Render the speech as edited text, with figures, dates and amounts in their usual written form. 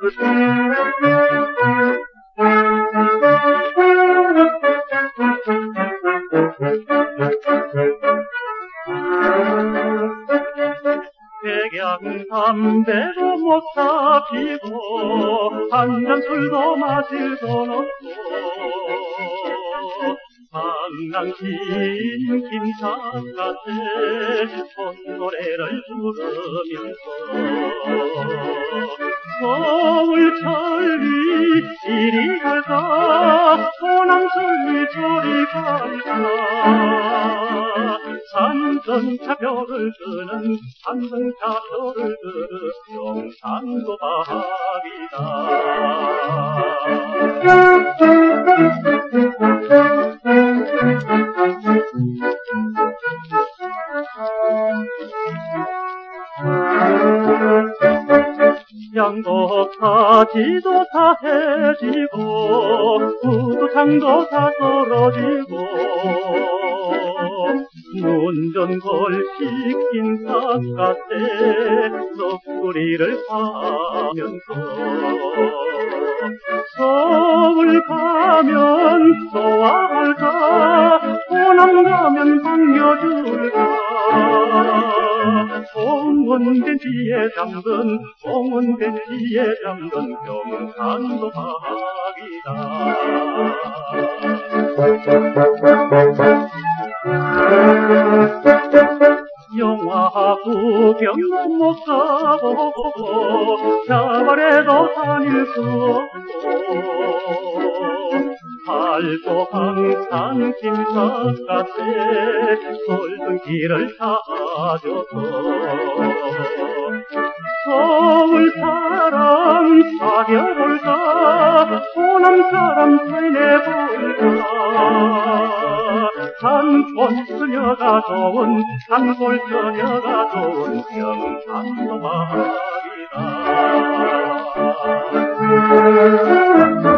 담배도 못 사피고 한 잔 술도 마실 돈 없고 방랑신 김삿갓에 콧노래를 부르면서 서울 천리 이리 갈까 호남 천리 저리 갈까 산전차 벼를 드는 산전차 벼를 드는 영산도 밥이다. 양복하지도 다 해지고 구두창도 다 떨어지고 문전골식 김삿갓에 넋구리를 파면서 서울 가면 좋아할까 호남 가면 반겨줄까 봉은대지에 잠든 봉은대지에 잠든 경산도 박이다. 영화 구경도 못 가보고 샤바레도 다닐 수 없고 팔도 항상 김삿갓에 솔등길을 타줘서 서울 사람 사겨볼까 호남 사람 사내볼까 산골 처녀가 좋은 산골 처녀가 좋은 경상도 말이다.